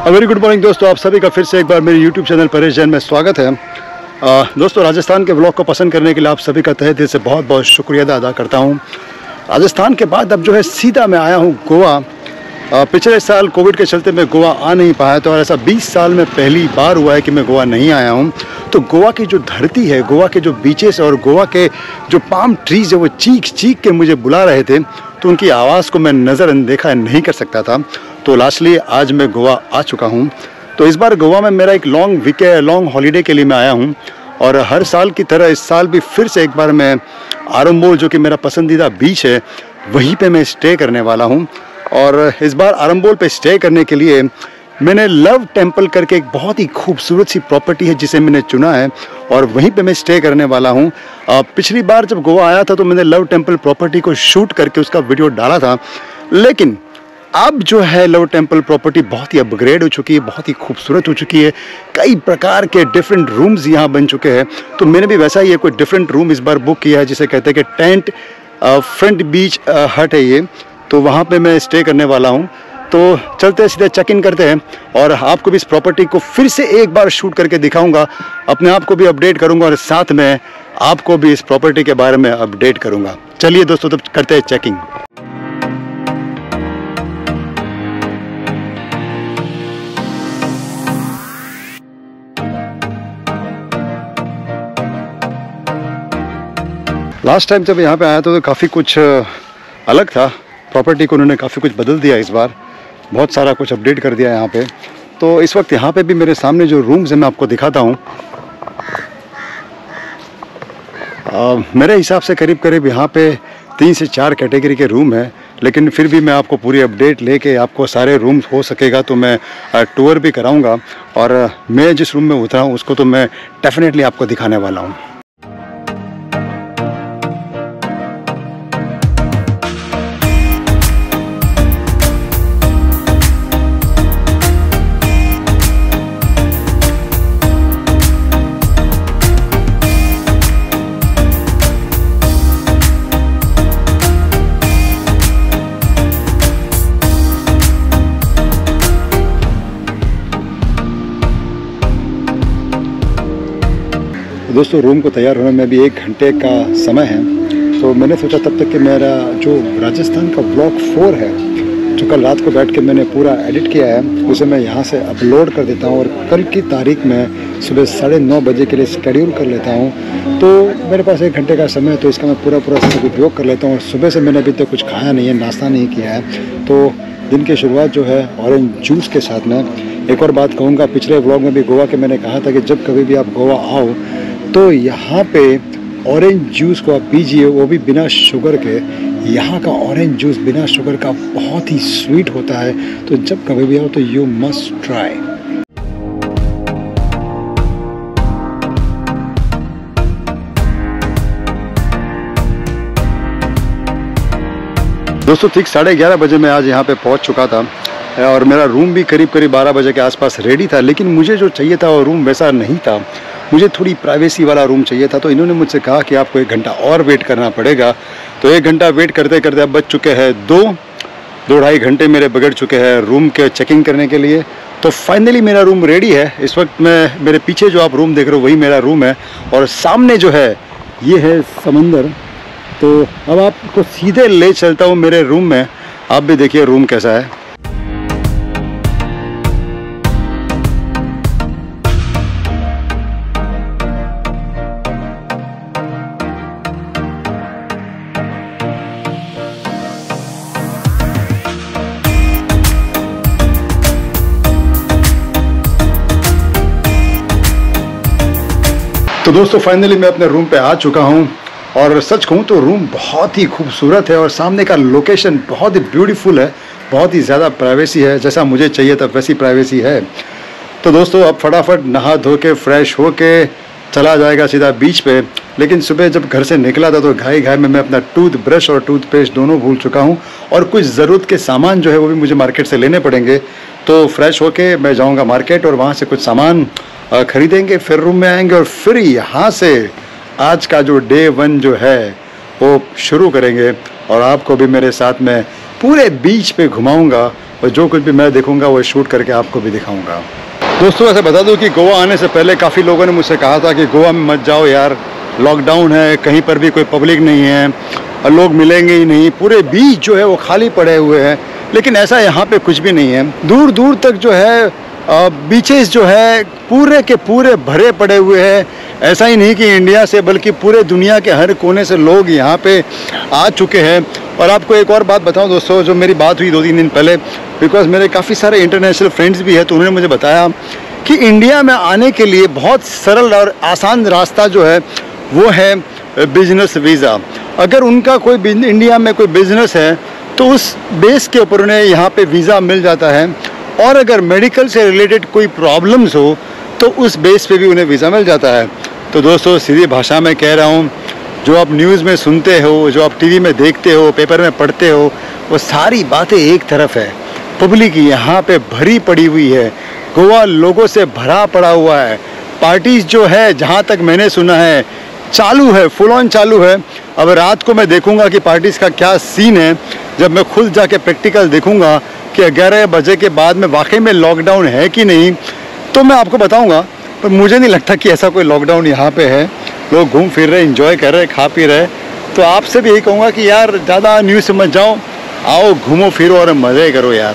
Very good morning दोस्तों, आप सभी का फिर से एक बार मेरे YouTube चैनल परेश जैन में स्वागत है। दोस्तों, राजस्थान के व्लॉग को पसंद करने के लिए आप सभी का तहे दिल से बहुत बहुत शुक्रिया अदा करता हूं। राजस्थान के बाद अब जो है सीधा मैं आया हूं गोवा। पिछले साल कोविड के चलते मैं गोवा आ नहीं पाया, तो ऐसा 20 साल में पहली बार हुआ है कि मैं गोवा नहीं आया हूं। तो गोवा की जो धरती है, गोवा के जो बीचेस और गोवा के जो पाम ट्रीज है, वो चीख चीख के मुझे बुला रहे थे, तो उनकी आवाज़ को मैं नज़र अनदेखा नहीं कर सकता था। तो लास्टली आज मैं गोवा आ चुका हूं। तो इस बार गोवा में मेरा एक लॉन्ग हॉलीडे के लिए मैं आया हूं, और हर साल की तरह इस साल भी फिर से एक बार मैं आरंबोल, जो कि मेरा पसंदीदा बीच है, वहीं पे मैं स्टे करने वाला हूं। और इस बार आरंबोल पे स्टे करने के लिए मैंने लव टेम्पल करके एक बहुत ही खूबसूरत सी प्रॉपर्टी है जिसे मैंने चुना है, और वहीं पे मैं स्टे करने वाला हूं। पिछली बार जब गोवा आया था तो मैंने लव टेम्पल प्रॉपर्टी को शूट करके उसका वीडियो डाला था, लेकिन अब जो है लव टेम्पल प्रॉपर्टी बहुत ही अपग्रेड हो चुकी है, बहुत ही खूबसूरत हो चुकी है। कई प्रकार के डिफरेंट रूम्स यहाँ बन चुके हैं। तो मैंने भी वैसा ही कोई डिफरेंट रूम इस बार बुक किया है, जिसे कहते हैं कि टेंट फ्रंट बीच हट है ये। तो वहाँ पे मैं स्टे करने वाला हूँ। तो चलते हैं, सीधे चेक इन करते हैं, और आपको भी इस प्रॉपर्टी को फिर से एक बार शूट करके दिखाऊंगा, अपने आप को भी अपडेट करूंगा, और साथ में आपको भी इस प्रॉपर्टी के बारे में अपडेट करूंगा। चलिए दोस्तों, तब करते हैं चेकिंग। लास्ट टाइम जब यहाँ पे आया तो काफ़ी कुछ अलग था। प्रॉपर्टी को उन्होंने काफ़ी कुछ बदल दिया, इस बार बहुत सारा कुछ अपडेट कर दिया यहाँ पे। तो इस वक्त यहाँ पे भी मेरे सामने जो रूम्स हैं मैं आपको दिखाता हूँ। मेरे हिसाब से करीब करीब यहाँ पे 3 से 4 कैटेगरी के रूम हैं, लेकिन फिर भी मैं आपको पूरी अपडेट लेके आपको सारे रूम्स हो सकेगा तो मैं टूर भी कराऊँगा, और मैं जिस रूम में उतरा हूँ उसको तो मैं डेफिनेटली आपको दिखाने वाला हूँ। दोस्तों, रूम को तैयार होने में भी 1 घंटे का समय है। तो मैंने सोचा तब तक कि मेरा जो राजस्थान का व्लॉग 4 है, जो कल रात को बैठ के मैंने पूरा एडिट किया है, उसे मैं यहाँ से अपलोड कर देता हूँ, और कल की तारीख में सुबह 9:30 बजे के लिए शेड्यूल कर लेता हूँ। तो मेरे पास 1 घंटे का समय है, तो इसका मैं पूरा उपयोग कर लेता हूँ। और सुबह से मैंने अभी तक कुछ खाया नहीं है, नाश्ता नहीं किया है। तो दिन की शुरुआत जो है ऑरेंज जूस के साथ में। एक और बात कहूँगा, पिछले व्लॉग में भी गोवा के मैंने कहा था कि जब कभी भी आप गोवा आओ तो यहाँ पे ऑरेंज जूस को आप पीजिए, वो भी बिना शुगर के। यहाँ का ऑरेंज जूस बिना शुगर का बहुत ही स्वीट होता है। तो जब कभी भी आओ तो यू मस्ट ट्राई। दोस्तों, ठीक 11:30 बजे मैं आज यहाँ पे पहुँच चुका था, और मेरा रूम भी करीब करीब 12 बजे के आसपास रेडी था। लेकिन मुझे जो चाहिए था वो रूम वैसा नहीं था, मुझे थोड़ी प्राइवेसी वाला रूम चाहिए था। तो इन्होंने मुझसे कहा कि आपको 1 घंटा और वेट करना पड़ेगा। तो 1 घंटा वेट करते करते अब बज चुके हैं 2-2.5 घंटे मेरे बिगड़ चुके हैं रूम के चेकिंग करने के लिए। तो फाइनली मेरा रूम रेडी है। इस वक्त मैं, मेरे पीछे जो आप रूम देख रहे हो वही मेरा रूम है, और सामने जो है ये है समंदर। तो अब आपको सीधे ले चलता हूँ मेरे रूम में, आप भी देखिए रूम कैसा है। तो दोस्तों, फाइनली मैं अपने रूम पे आ चुका हूँ, और सच कहूँ तो रूम बहुत ही खूबसूरत है, और सामने का लोकेशन बहुत ही ब्यूटीफुल है, बहुत ही ज़्यादा प्राइवेसी है। जैसा मुझे चाहिए था वैसी प्राइवेसी है। तो दोस्तों, अब फटाफट नहा धो के फ्रेश हो के चला जाएगा सीधा बीच पे। लेकिन सुबह जब घर से निकला था तो घाई में मैं अपना टूथब्रश और टूथपेस्ट दोनों भूल चुका हूँ, और कुछ ज़रूरत के सामान जो है वो भी मुझे मार्केट से लेने पड़ेंगे। तो फ्रेश होके मैं जाऊँगा मार्केट, और वहाँ से कुछ सामान खरीदेंगे, फिर रूम में आएंगे, और फिर यहाँ से आज का जो डे 1 जो है वो शुरू करेंगे, और आपको भी मेरे साथ में पूरे बीच पे घुमाऊंगा और जो कुछ भी मैं देखूंगा वो शूट करके आपको भी दिखाऊंगा। दोस्तों ऐसे बता दूं कि गोवा आने से पहले काफ़ी लोगों ने मुझसे कहा था कि गोवा में मत जाओ यार, लॉकडाउन है, कहीं पर भी कोई पब्लिक नहीं है और लोग मिलेंगे ही नहीं, पूरे बीच जो है वो खाली पड़े हुए हैं। लेकिन ऐसा यहाँ पे कुछ भी नहीं है। दूर दूर तक जो है बीचेस जो है पूरे के पूरे भरे पड़े हुए हैं। ऐसा ही नहीं कि इंडिया से बल्कि पूरे दुनिया के हर कोने से लोग यहाँ पे आ चुके हैं। और आपको एक और बात बताऊं दोस्तों, जो मेरी बात हुई 2-3 दिन पहले, बिकॉज मेरे काफ़ी सारे इंटरनेशनल फ्रेंड्स भी हैं, तो उन्होंने मुझे बताया कि इंडिया में आने के लिए बहुत सरल और आसान रास्ता जो है वो है बिजनेस वीज़ा। अगर उनका कोई इंडिया में कोई बिजनेस है तो उस बेस के ऊपर उन्हें यहाँ पे वीज़ा मिल जाता है, और अगर मेडिकल से रिलेटेड कोई प्रॉब्लम्स हो तो उस बेस पे भी उन्हें वीज़ा मिल जाता है। तो दोस्तों सीधी भाषा में कह रहा हूँ, जो आप न्यूज़ में सुनते हो, जो आप टीवी में देखते हो, पेपर में पढ़ते हो, वो सारी बातें एक तरफ है। पब्लिक यहाँ पे भरी पड़ी हुई है, गोवा लोगों से भरा पड़ा हुआ है। पार्टीज जो है जहाँ तक मैंने सुना है चालू है, फुल ऑन चालू है। अब रात को मैं देखूंगा कि पार्टीज का क्या सीन है, जब मैं खुद जाके प्रैक्टिकल देखूंगा कि 11 बजे के बाद में वाकई में लॉकडाउन है कि नहीं, तो मैं आपको बताऊंगा। पर मुझे नहीं लगता कि ऐसा कोई लॉकडाउन यहाँ पे है। लोग घूम फिर रहे, एंजॉय कर रहे, खा पी रहे। तो आपसे भी यही कहूँगा कि यार ज़्यादा न्यूज़ से मत जाओ, आओ घूमो फिरो और मज़े करो यार।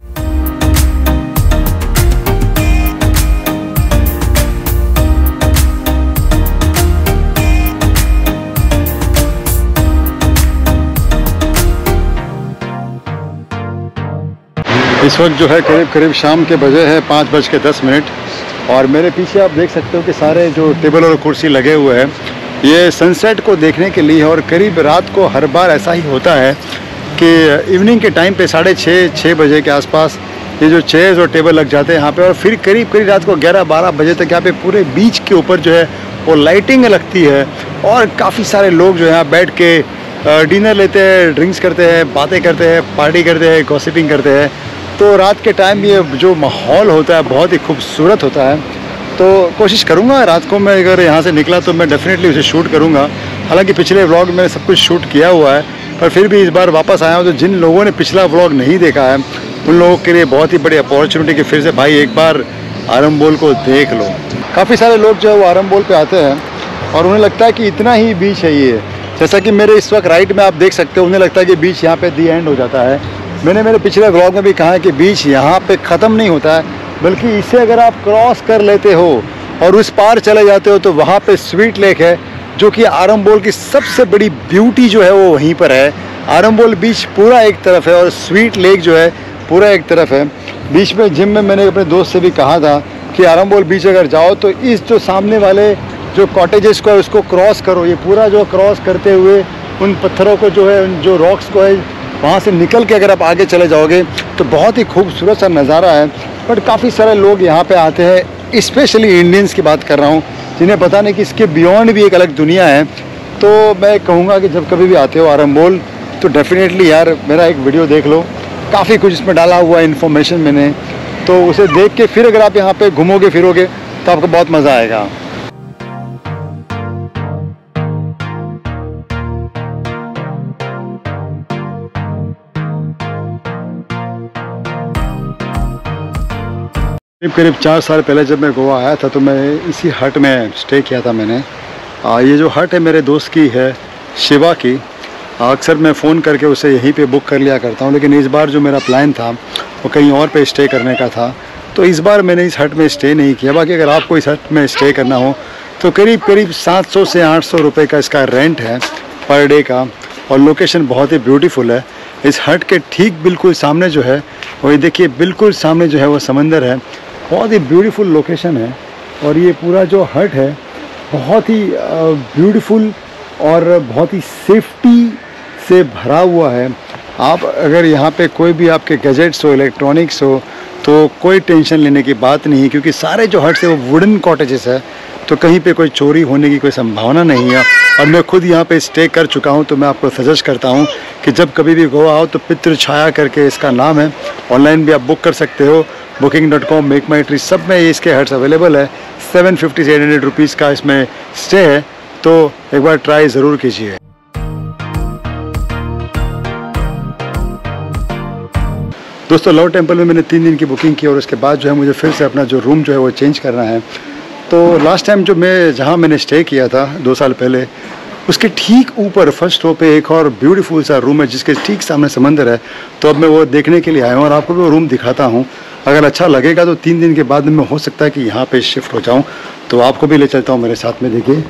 इस वक्त जो है करीब करीब शाम के बजे है 5:10, और मेरे पीछे आप देख सकते हो कि सारे जो टेबल और कुर्सी लगे हुए हैं ये सनसेट को देखने के लिए। और करीब रात को हर बार ऐसा ही होता है कि इवनिंग के टाइम पे 6:30 बजे के आसपास ये जो चेयर्स और टेबल लग जाते हैं यहाँ पे, और फिर करीब करीब रात को 11-12 बजे तक यहाँ पे पूरे बीच के ऊपर जो है वो लाइटिंग लगती है, और काफ़ी सारे लोग जो यहाँ बैठ के डिनर लेते हैं, ड्रिंक्स करते हैं, बातें करते हैं, पार्टी करते हैं, गॉसिपिंग करते हैं। तो रात के टाइम ये जो माहौल होता है बहुत ही खूबसूरत होता है। तो कोशिश करूँगा रात को मैं अगर यहाँ से निकला तो मैं डेफिनेटली उसे शूट करूँगा। हालांकि पिछले व्लॉग में सब कुछ शूट किया हुआ है, पर फिर भी इस बार वापस आया हूँ। तो जिन लोगों ने पिछला व्लॉग नहीं देखा है उन लोगों के लिए बहुत ही बड़ी अपॉर्चुनिटी कि फिर से भाई एक बार आरंबोल को देख लो। काफ़ी सारे लोग जो है वो आरंबोल पे आते हैं और उन्हें लगता है कि इतना ही बीच है ये। जैसा कि मेरे इस वक्त राइट में आप देख सकते हो, उन्हें लगता है कि बीच यहाँ पे दी एंड हो जाता है। मैंने मेरे पिछले व्लॉग में भी कहा है कि बीच यहाँ पे ख़त्म नहीं होता है, बल्कि इसे अगर आप क्रॉस कर लेते हो और उस पार चले जाते हो तो वहाँ पे स्वीट लेक है, जो कि आरंबोल की सबसे बड़ी ब्यूटी जो है वो वहीं पर है। आरंबोल बीच पूरा एक तरफ है और स्वीट लेक जो है पूरा एक तरफ है। बीच में जिम में मैंने अपने दोस्त से भी कहा था कि आरंबोल बीच अगर जाओ तो इस जो सामने वाले जो कॉटेजेस को है उसको क्रॉस करो। ये पूरा जो क्रॉस करते हुए उन पत्थरों को जो है, उन जो रॉक्स को है, वहाँ से निकल के अगर आप आगे चले जाओगे तो बहुत ही खूबसूरत सा नज़ारा है। बट काफ़ी सारे लोग यहाँ पे आते हैं, स्पेशली इंडियंस की बात कर रहा हूँ, जिन्हें पता नहीं कि इसके बियॉन्ड भी एक अलग दुनिया है। तो मैं कहूँगा कि जब कभी भी आते हो आरंबोल तो डेफिनेटली यार मेरा एक वीडियो देख लो, काफ़ी कुछ इसमें डाला हुआ है इन्फॉर्मेशन मैंने, तो उसे देख के फिर अगर आप यहाँ पे घूमोगे फिरोगे तो आपको बहुत मज़ा आएगा। करीब 4 साल पहले जब मैं गोवा आया था तो मैं इसी हट में स्टे किया था मैंने। ये जो हट है मेरे दोस्त की है, शिवा की। अक्सर मैं फ़ोन करके उसे यहीं पे बुक कर लिया करता हूँ, लेकिन इस बार जो मेरा प्लान था वो कहीं और पे स्टे करने का था, तो इस बार मैंने इस हट में स्टे नहीं किया। बाकी अगर आपको इस हट में स्टे करना हो तो करीब करीब 700 से 800 रुपये का इसका रेंट है पर डे का, और लोकेशन बहुत ही ब्यूटीफुल है। इस हट के ठीक बिल्कुल सामने जो है वो ये देखिए, बिल्कुल सामने जो है वो समंदर है। बहुत ही ब्यूटीफुल लोकेशन है, और ये पूरा जो हट है बहुत ही ब्यूटीफुल और बहुत ही सेफ्टी से भरा हुआ है। आप अगर यहाँ पे कोई भी आपके गैजेट्स हो, इलेक्ट्रॉनिक्स हो, तो कोई टेंशन लेने की बात नहीं है, क्योंकि सारे जो हट्स है वो वुडन कॉटेजेस है, तो कहीं पे कोई चोरी होने की कोई संभावना नहीं है। और मैं खुद यहाँ पे स्टे कर चुका हूँ, तो मैं आपको सजेस्ट करता हूँ कि जब कभी भी गोवा आओ तो पितृ छाया करके इसका नाम है, ऑनलाइन भी आप बुक कर सकते हो, booking.com, मेक माई ट्री, सब में इसके हट्स अवेलेबल है। 750 से 800 रुपीज़ का इसमें स्टे है, तो एक बार ट्राई ज़रूर कीजिए। दोस्तों लव टेम्पल में मैंने 3 दिन की बुकिंग की और उसके बाद जो है मुझे फिर से अपना जो रूम जो है वो चेंज करना है। तो लास्ट टाइम जो जहाँ मैंने स्टे किया था 2 साल पहले, उसके ठीक ऊपर फर्स्ट फ्लोर पे एक और ब्यूटीफुल सा रूम है जिसके ठीक सामने समंदर है। तो अब मैं वो देखने के लिए आया हूँ और आपको भी वो रूम दिखाता हूँ। अगर अच्छा लगेगा तो 3 दिन के बाद में हो सकता है कि यहाँ पे शिफ्ट हो जाऊँ, तो आपको भी ले चलता हूँ मेरे साथ में। देखिए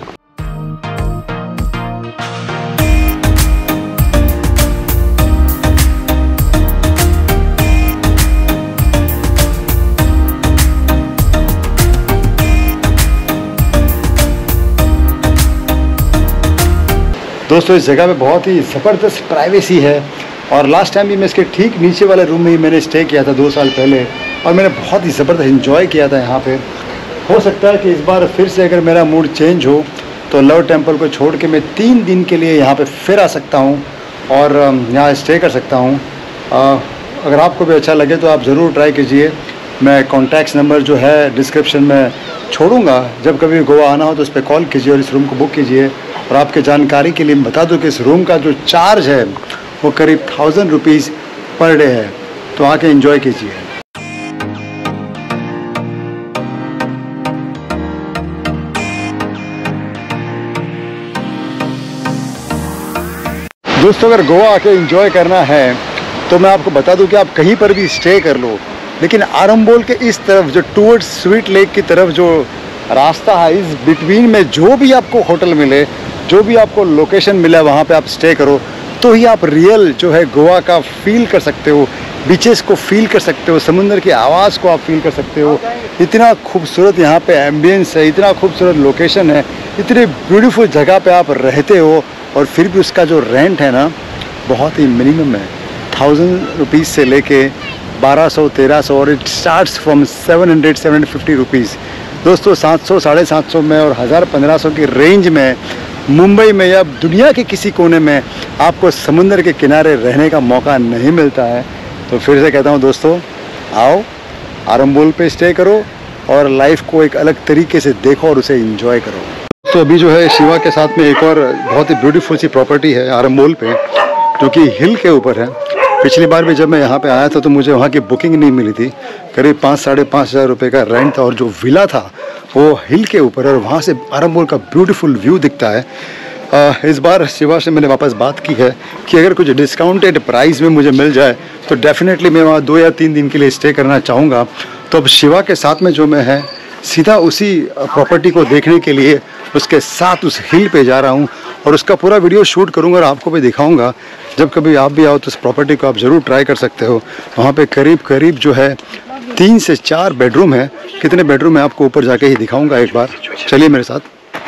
दोस्तों, इस जगह पे बहुत ही ज़बरदस्त प्राइवेसी है और लास्ट टाइम भी मैं इसके ठीक नीचे वाले रूम में ही मैंने स्टे किया था 2 साल पहले और मैंने बहुत ही ज़बरदस्त एंजॉय किया था यहाँ पे। हो सकता है कि इस बार फिर से अगर मेरा मूड चेंज हो तो लव टेम्पल को छोड़ के मैं 3 दिन के लिए यहाँ पे फिर आ सकता हूँ और यहाँ स्टे कर सकता हूँ। अगर आपको भी अच्छा लगे तो आप ज़रूर ट्राई कीजिए। मैं कॉन्टैक्ट नंबर जो है डिस्क्रिप्शन में छोड़ूंगा, जब कभी गोवा आना हो तो उस पर कॉल कीजिए और इस रूम को बुक कीजिए। और आपके जानकारी के लिए मैं बता दूं कि इस रूम का जो चार्ज है वो करीब 1000 रुपीज़ पर डे है, तो आके एंजॉय कीजिए। दोस्तों, अगर गोवा आके एंजॉय करना है तो मैं आपको बता दूं कि आप कहीं पर भी स्टे कर लो, लेकिन आरंबोल के इस तरफ जो टूवर्ड्स स्वीट लेक की तरफ जो रास्ता है, इस बिटवीन में जो भी आपको होटल मिले, जो भी आपको लोकेशन मिला, वहाँ पे आप स्टे करो तो ही आप रियल जो है गोवा का फील कर सकते हो, बीचेस को फील कर सकते हो, समुद्र की आवाज़ को आप फील कर सकते हो। इतना खूबसूरत यहाँ पे एम्बियंस है, इतना खूबसूरत लोकेशन है, इतनी ब्यूटीफुल जगह पे आप रहते हो और फिर भी उसका जो रेंट है ना बहुत ही मिनिमम है। 1000 रुपीज़ से लेके 1200, 1300 और इट स्टार्ट्स फ्रॉम 700, 750 रुपीज़। दोस्तों 700, 750 में और 1000, 1500 की रेंज में मुंबई में या दुनिया के किसी कोने में आपको समुद्र के किनारे रहने का मौका नहीं मिलता है। तो फिर से कहता हूँ दोस्तों, आओ आरंबोल पे स्टे करो और लाइफ को एक अलग तरीके से देखो और उसे एंजॉय करो। तो अभी जो है शिवा के साथ में एक और बहुत ही ब्यूटीफुल सी प्रॉपर्टी है आरंबोल पे, जो कि हिल के ऊपर है। पिछली बार भी जब मैं यहाँ पे आया था तो मुझे वहाँ की बुकिंग नहीं मिली थी, करीब 5-5.5 हज़ार रुपये का रेंट था और जो विला था वो हिल के ऊपर और वहाँ से आरंबोल का ब्यूटीफुल व्यू दिखता है। इस बार शिवा से मैंने वापस बात की है कि अगर कुछ डिस्काउंटेड प्राइस में मुझे मिल जाए तो डेफिनेटली मैं वहाँ 2 या 3 दिन के लिए स्टे करना चाहूँगा। तो अब शिवा के साथ में जो मैं है सीधा उसी प्रॉपर्टी को देखने के लिए उसके साथ उस हिल पे जा रहा हूँ और उसका पूरा वीडियो शूट करूँगा और आपको भी दिखाऊँगा। जब कभी आप भी आओ तो इस प्रॉपर्टी को आप ज़रूर ट्राई कर सकते हो। वहाँ पे करीब जो है 3 से 4 बेडरूम है। कितने बेडरूम है आपको ऊपर जाके ही दिखाऊंगा एक बार, चलिए मेरे साथ।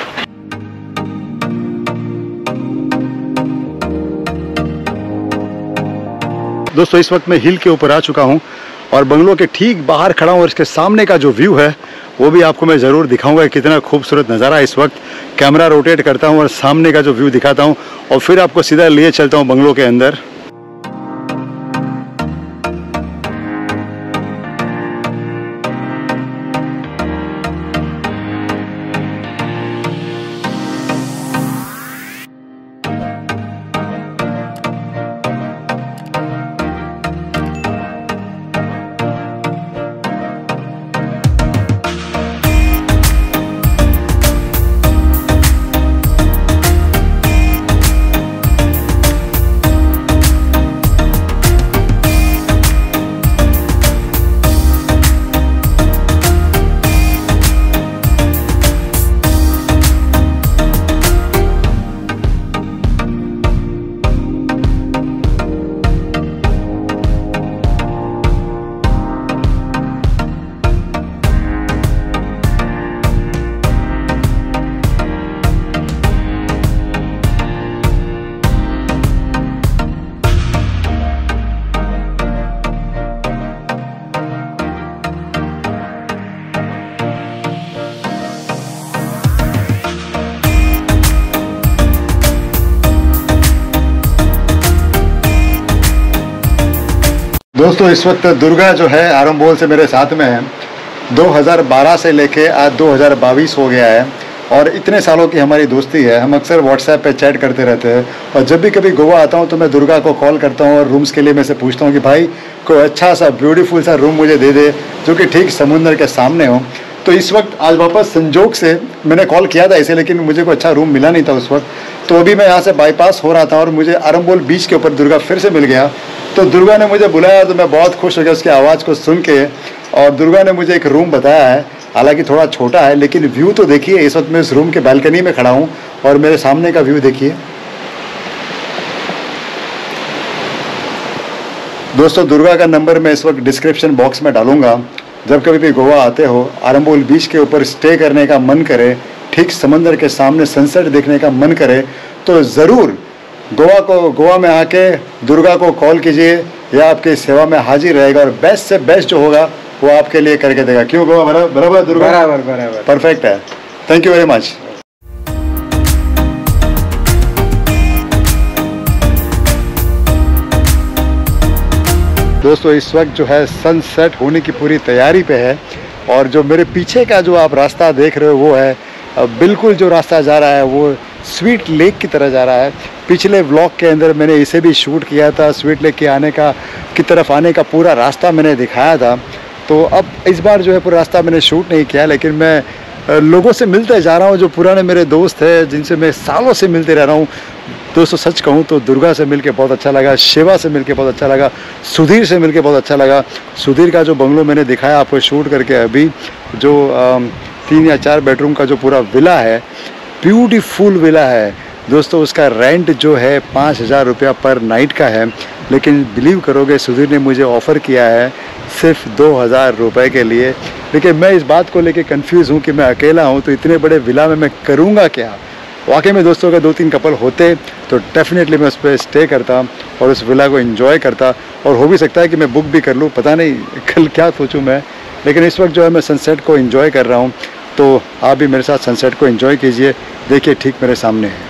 दोस्तों इस वक्त मैं हिल के ऊपर आ चुका हूँ और बंगलो के ठीक बाहर खड़ा हूँ और इसके सामने का जो व्यू है वो भी आपको मैं ज़रूर दिखाऊंगा। कितना खूबसूरत नज़ारा है। इस वक्त कैमरा रोटेट करता हूँ और सामने का जो व्यू दिखाता हूँ और फिर आपको सीधा लिए चलता हूँ बंगलो के अंदर। दोस्तों इस वक्त दुर्गा जो है आरंबोल से मेरे साथ में है। 2012 से लेके आज 2022 हो गया है और इतने सालों की हमारी दोस्ती है, हम अक्सर व्हाट्सएप पे चैट करते रहते हैं। और जब भी कभी गोवा आता हूँ तो मैं दुर्गा को कॉल करता हूँ और रूम्स के लिए मैं से पूछता हूँ कि भाई कोई अच्छा सा ब्यूटीफुल सा रूम मुझे दे दे जो कि ठीक समुंदर के सामने हो। तो इस वक्त आज वापस संजोग से मैंने कॉल किया था इसे, लेकिन मुझे कोई अच्छा रूम मिला नहीं था उस वक्त। तो अभी मैं यहाँ से बाईपास हो रहा था और मुझे आरंबोल बीच के ऊपर दुर्गा फिर से मिल गया। तो दुर्गा ने मुझे बुलाया तो मैं बहुत खुश हो गया उसकी आवाज़ को सुन के। और दुर्गा ने मुझे एक रूम बताया है, हालांकि थोड़ा छोटा है, लेकिन व्यू तो देखिए। इस वक्त मैं इस रूम के बालकनी में खड़ा हूँ और मेरे सामने का व्यू देखिए। दोस्तों, दुर्गा का नंबर मैं इस वक्त डिस्क्रिप्शन बॉक्स में डालूंगा। जब कभी भी गोवा आते हो, आरंबोल बीच के ऊपर स्टे करने का मन करे, ठीक समंदर के सामने सनसेट देखने का मन करे, तो ज़रूर गोवा में आके दुर्गा को कॉल कीजिए, यह आपकी सेवा में हाजिर रहेगा और बेस्ट से बेस्ट जो होगा वो आपके लिए करके देगा। क्यों गोवा बराबर दुर्गा? बराबर परफेक्ट है। Thank you very much. दोस्तों, इस वक्त जो है सनसेट होने की पूरी तैयारी पे है और जो मेरे पीछे का जो आप रास्ता देख रहे हो वो है बिल्कुल जो रास्ता जा रहा है वो स्वीट लेक की तरह जा रहा है। पिछले व्लॉग के अंदर मैंने इसे भी शूट किया था, स्वीट लेक की तरफ आने का पूरा रास्ता मैंने दिखाया था। तो अब इस बार जो है पूरा रास्ता मैंने शूट नहीं किया, लेकिन मैं लोगों से मिलते जा रहा हूँ जो पुराने मेरे दोस्त हैं जिनसे मैं सालों से मिलते रह रहा हूँ। दोस्तों, सच कहूँ तो दुर्गा से मिलके बहुत अच्छा लगा, शिवा से मिलके बहुत अच्छा लगा, सुधीर से मिलके बहुत अच्छा लगा। सुधीर का जो बंगलो मैंने दिखाया आपको शूट करके अभी, जो 3 या 4 बेडरूम का जो पूरा विला है, ब्यूटीफुल विला है दोस्तों। उसका रेंट जो है 5,000 रुपया पर नाइट का है, लेकिन बिलीव करोगे सुधीर ने मुझे ऑफ़र किया है सिर्फ 2,000 रुपये के लिए। लेकिन मैं इस बात को लेके कंफ्यूज हूँ कि मैं अकेला हूँ तो इतने बड़े विला में मैं करूँगा क्या। वाकई में दोस्तों, अगर 2-3 कपल होते तो डेफिनेटली मैं उस पर स्टे करता और उस विला को एंजॉय करता, और हो भी सकता है कि मैं बुक भी कर लूँ, पता नहीं कल क्या सोचूँ मैं। लेकिन इस वक्त जो है मैं सनसेट को एंजॉय कर रहा हूँ, तो आप भी मेरे साथ सनसेट को एंजॉय कीजिए। देखिए ठीक मेरे सामने है।